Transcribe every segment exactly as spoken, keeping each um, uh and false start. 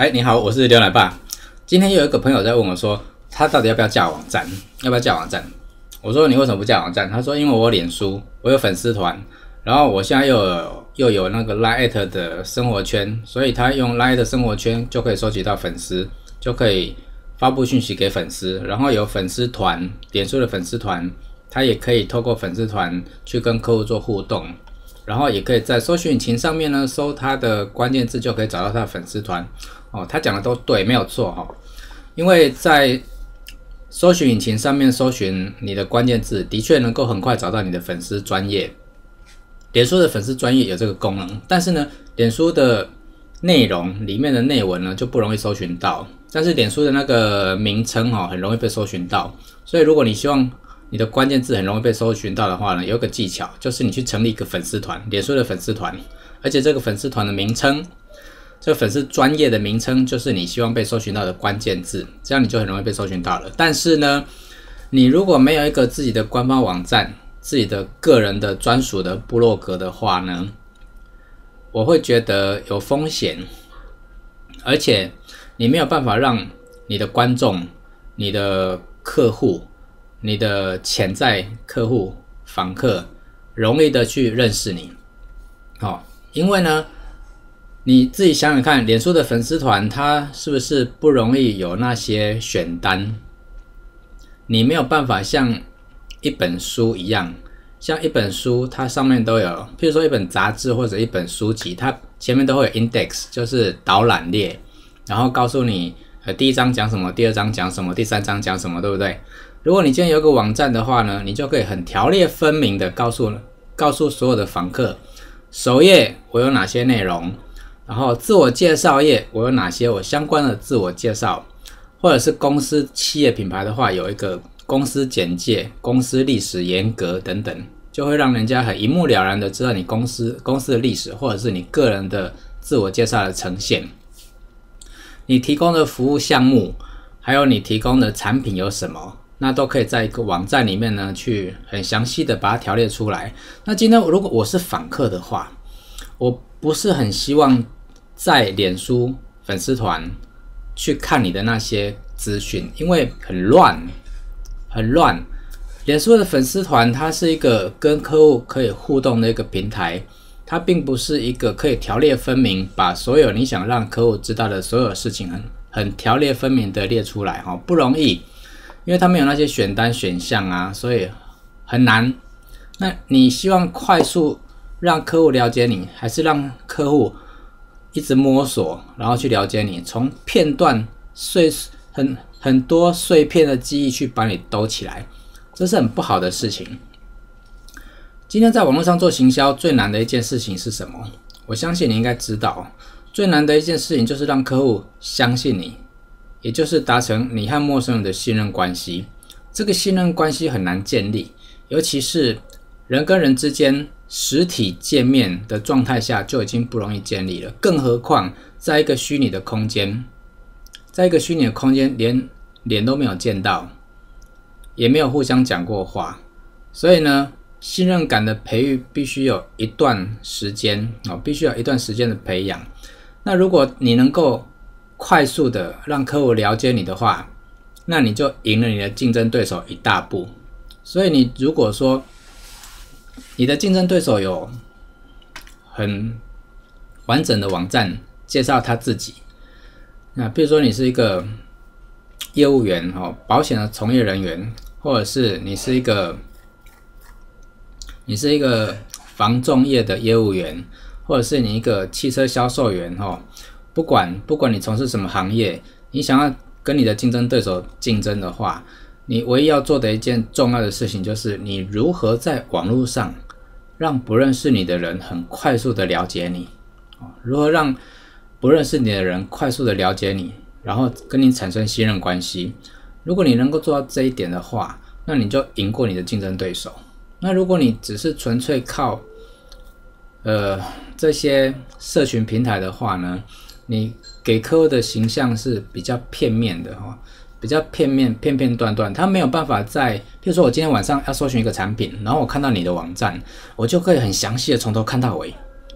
嗨，你好，我是刘奶爸。今天有一个朋友在问我说，他到底要不要架网站？要不要架网站？我说你为什么不架网站？他说因为我有脸书，我有粉丝团，然后我现在又有又有那个 Line@ 的生活圈，所以他用 Line 的生活圈就可以收集到粉丝，就可以发布讯息给粉丝，然后有粉丝团，脸书的粉丝团，他也可以透过粉丝团去跟客户做互动。然后也可以在搜寻引擎上面呢，搜他的关键字就可以找到他的粉丝团哦。他讲的都对，没有错哈、哦。因为在搜寻引擎上面搜寻你的关键字，的确能够很快找到你的粉丝专页。脸书的粉丝专页有这个功能，但是呢，脸书的内容里面的内文呢就不容易搜寻到，但是脸书的那个名称哈、哦、很容易被搜寻到。所以如果你希望你的关键字很容易被搜寻到的话呢，有一个技巧，就是你去成立一个粉丝团，脸书的粉丝团，而且这个粉丝团的名称，这个粉丝专页的名称就是你希望被搜寻到的关键字，这样你就很容易被搜寻到了。但是呢，你如果没有一个自己的官方网站，自己的个人的专属的部落格的话呢，我会觉得有风险，而且你没有办法让你的观众、你的客户、你的潜在客户、访客容易的去认识你，好、哦，因为呢，你自己想想看，脸书的粉丝团它是不是不容易有那些选单？你没有办法像一本书一样，像一本书它上面都有，譬如说一本杂志或者一本书籍，它前面都会有 index， 就是导览列，然后告诉你呃第一章讲什么，第二章讲什么，第三章讲什么，对不对？如果你今天有一个网站的话呢，你就可以很条列分明的告诉告诉所有的访客，首页我有哪些内容，然后自我介绍页我有哪些我相关的自我介绍，或者是公司企业品牌的话，有一个公司简介、公司历史沿革等等，就会让人家很一目了然的知道你公司公司的历史，或者是你个人的自我介绍的呈现，你提供的服务项目，还有你提供的产品有什么。那都可以在一个网站里面呢，去很详细的把它条列出来。那今天如果我是访客的话，我不是很希望在脸书粉丝团去看你的那些资讯，因为很乱，很乱。脸书的粉丝团它是一个跟客户可以互动的一个平台，它并不是一个可以条列分明，把所有你想让客户知道的所有事情很很条列分明的列出来，不容易。因为它没有那些选单选项啊，所以很难。那你希望快速让客户了解你，还是让客户一直摸索，然后去了解你，从片段碎很很多碎片的记忆去把你兜起来，这是很不好的事情。今天在网络上做行销最难的一件事情是什么？我相信你应该知道，最难的一件事情就是让客户相信你。也就是达成你和陌生人的信任关系，这个信任关系很难建立，尤其是人跟人之间实体见面的状态下就已经不容易建立了，更何况在一个虚拟的空间，在一个虚拟的空间连脸都没有见到，也没有互相讲过话，所以呢，信任感的培育必须有一段时间、哦、必须有一段时间的培养。那如果你能够快速的让客户了解你的话，那你就赢了你的竞争对手一大步。所以你如果说你的竞争对手有很完整的网站介绍他自己，那比如说你是一个业务员、保险的从业人员，或者是你是一个你是一个房仲业的业务员，或者是你一个汽车销售员，不管不管你从事什么行业，你想要跟你的竞争对手竞争的话，你唯一要做的一件重要的事情就是你如何在网络上让不认识你的人很快速的了解你，如何让不认识你的人快速的了解你，然后跟你产生信任关系。如果你能够做到这一点的话，那你就赢过你的竞争对手。那如果你只是纯粹靠呃这些社群平台的话呢，你给客户的形象是比较片面的，比较片面片片段段，他没有办法在，譬如说我今天晚上要搜寻一个产品，然后我看到你的网站，我就可以很详细的从头看到尾，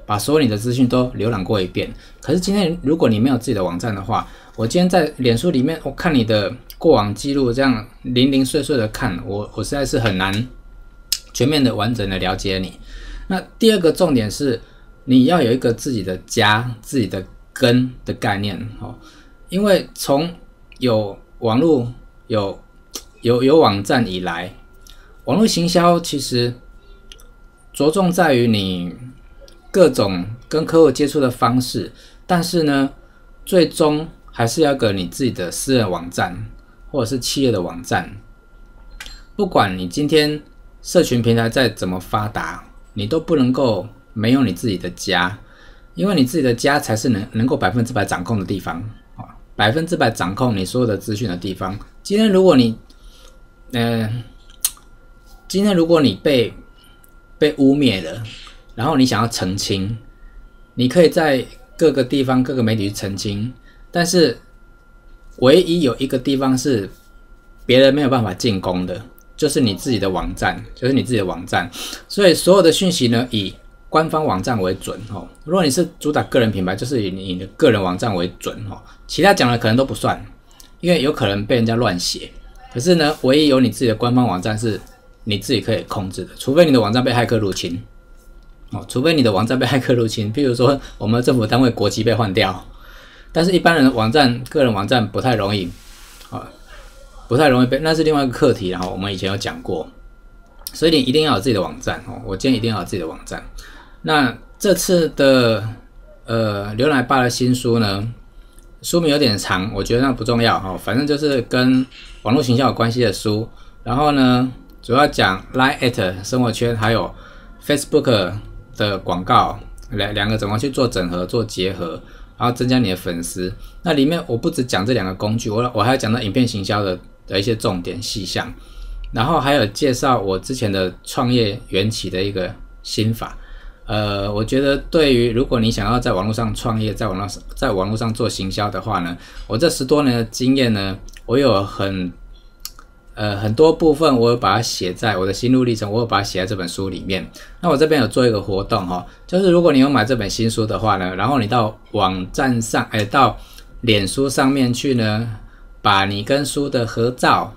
把所有你的资讯都浏览过一遍。可是今天如果你没有自己的网站的话，我今天在脸书里面我看你的过往记录，这样零零碎碎的看，我我实在是很难全面的完整的了解你。那第二个重点是，你要有一个自己的家、自己的根的概念哦，因为从有网络、有有有网站以来，网络行销其实着重在于你各种跟客户接触的方式，但是呢，最终还是要有个你自己的私人网站或者是企业的网站。不管你今天社群平台再怎么发达，你都不能够没有你自己的家，因为你自己的家才是能能够百分之百掌控的地方，百分之百掌控你所有的资讯的地方。今天如果你，呃，今天如果你被被污蔑了，然后你想要澄清，你可以在各个地方、各个媒体去澄清，但是唯一有一个地方是别人没有办法进攻的，就是你自己的网站，就是你自己的网站。所以所有的讯息呢，以官方网站为准哦。如果你是主打个人品牌，就是以你的个人网站为准哦，其他讲的可能都不算，因为有可能被人家乱写。可是呢，唯一有你自己的官方网站是你自己可以控制的，除非你的网站被骇客入侵哦，除非你的网站被骇客入侵，譬如说我们政府单位国籍被换掉，但是一般人的网站、个人网站不太容易啊，不太容易被，那是另外一个课题，然后我们以前有讲过，所以你一定要有自己的网站哦，我建议一定要有自己的网站。那这次的呃刘奶爸的新书呢，书名有点长，我觉得那不重要哦，反正就是跟网络行销有关系的书。然后呢，主要讲 Line@ 生活圈还有 Facebook 的广告，两两个怎么去做整合、做结合，然后增加你的粉丝。那里面我不只讲这两个工具，我我还讲到影片行销的的一些重点细项，然后还有介绍我之前的创业缘起的一个心法。呃，我觉得对于如果你想要在网络上创业，在网络上在网络上做行销的话呢，我这十多年的经验呢，我有很呃很多部分我有把它写在我的心路历程，我有把它写在这本书里面。那我这边有做一个活动哈，就是如果你有买这本新书的话呢，然后你到网站上，哎，到脸书上面去呢，把你跟书的合照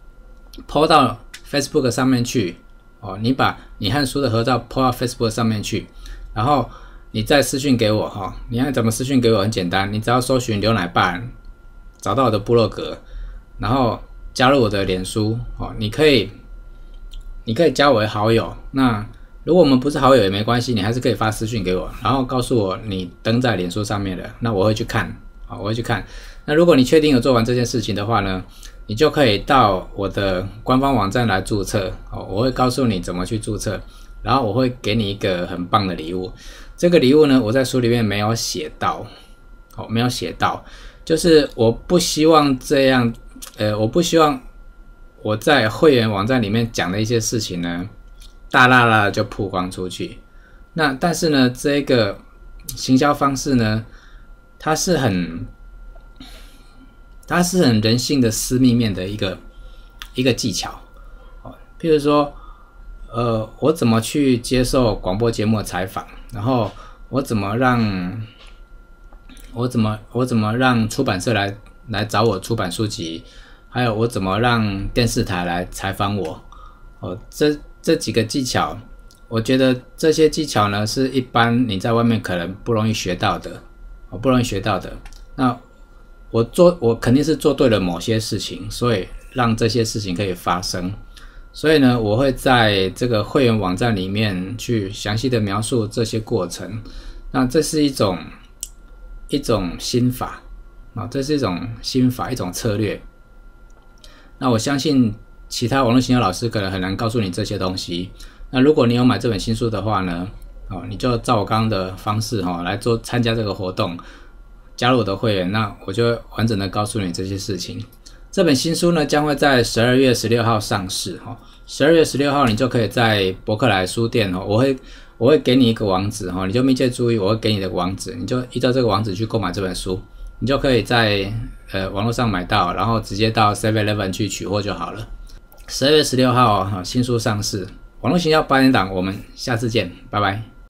po 到 Facebook 上面去。哦，你把你和书的合照 po 到 Facebook 上面去，然后你再私讯给我哈。你看怎么私讯给我？很简单，你只要搜寻刘奶爸，找到我的部落格，然后加入我的脸书哦。你可以，你可以加我为好友。那如果我们不是好友也没关系，你还是可以发私讯给我，然后告诉我你登在脸书上面的，那我会去看啊，我会去看。那如果你确定有做完这件事情的话呢，你就可以到我的官方网站来注册哦，我会告诉你怎么去注册，然后我会给你一个很棒的礼物。这个礼物呢，我在书里面没有写到，哦，没有写到，就是我不希望这样，呃，我不希望我在会员网站里面讲的一些事情呢，大啦啦就曝光出去。那但是呢，这个行销方式呢，它是很。它是很人性的私密面的一个一个技巧，哦，譬如说，呃，我怎么去接受广播节目的采访，然后我怎么让，我怎么我怎么让出版社来来找我出版书籍，还有我怎么让电视台来采访我，哦，这这几个技巧，我觉得这些技巧呢，是一般你在外面可能不容易学到的，哦，不容易学到的。那我做，我肯定是做对了某些事情，所以让这些事情可以发生。所以呢，我会在这个会员网站里面去详细的描述这些过程。那这是一种一种心法啊，这是一种心法，一种策略。那我相信其他网络行销老师可能很难告诉你这些东西。那如果你有买这本新书的话呢，哦，你就照我刚刚的方式哈，来做参加这个活动。加入我的会员，那我就会完整的告诉你这些事情。这本新书呢，将会在十二月十六号上市哈。十二月十六号，你就可以在博客来书店哈，我会我会给你一个网址哈，你就密切注意，我会给你的网址，你就依照这个网址去购买这本书，你就可以在呃网络上买到，然后直接到 seven eleven 去取货就好了。十二月十六号哈，新书上市，网络行销八点档，我们下次见，拜拜。